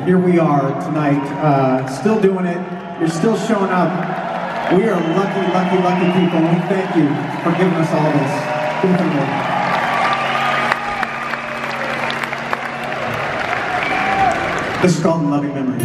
here we are tonight, still doing it. You're still showing up. We are lucky, lucky, lucky people, and we thank you for giving us all this. This is called Loving Memory.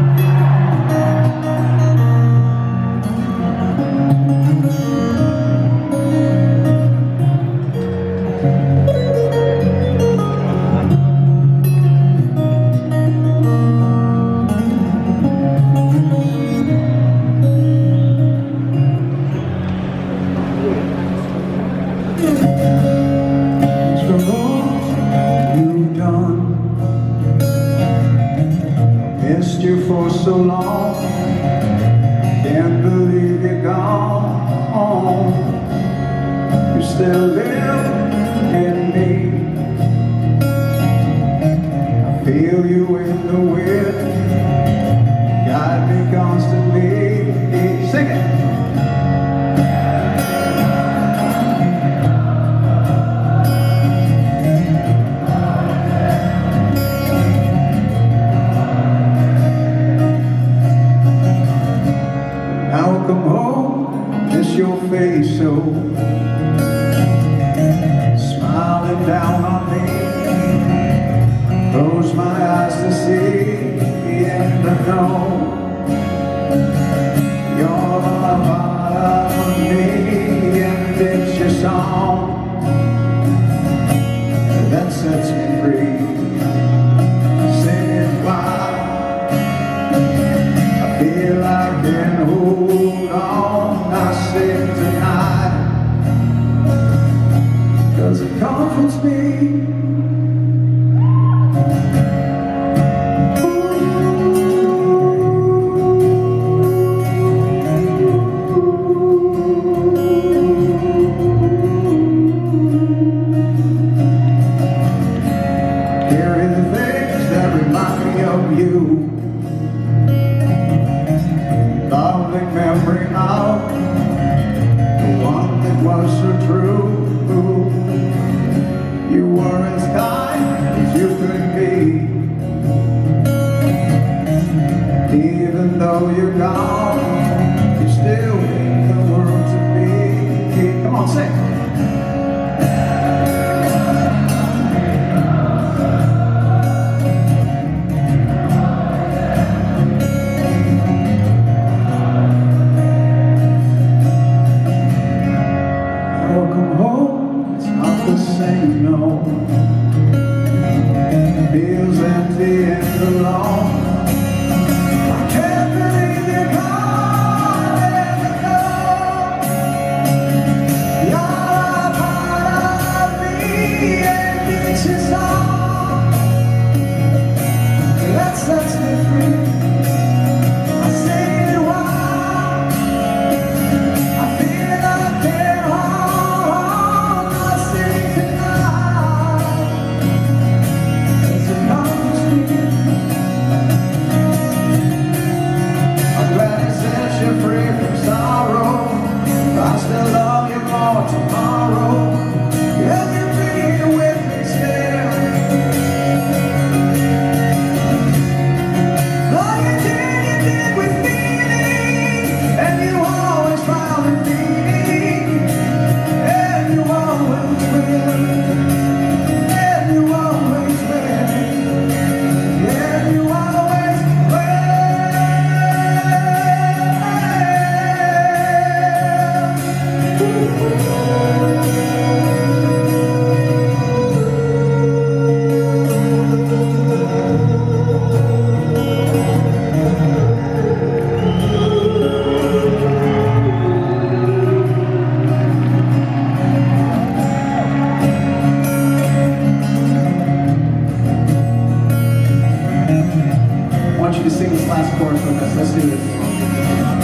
Missed you for so long, can't believe you're gone. You still live in me. I feel you in the wind, guide me constantly. Sing it! Come home, miss your face so, smiling down on me. Close my eyes to see the end of no. You're a part of me, and it's your song that sets me free. Sing it loud. I feel I can hold on, I sing tonight, 'cause it comforts me. Here are the things that remind me of you. Loving memory of the one that was so true. You were as kind as you could be. Even though you're gone, you still mean the world to me. Come on, sing. No, feels empty and alone. I can't believe you're gone, let me go. You're a part of me, and it's your song that sets me free. I say it wild, I feel that I can't hold. I sing tonight. Free from sorrow, I still love you more tomorrow. Yeah, you're being with me still. Oh, you did with me, and you always found in me, and you always will, and you always will, and you always will. I want you to sing this last chorus with us. Let's do this.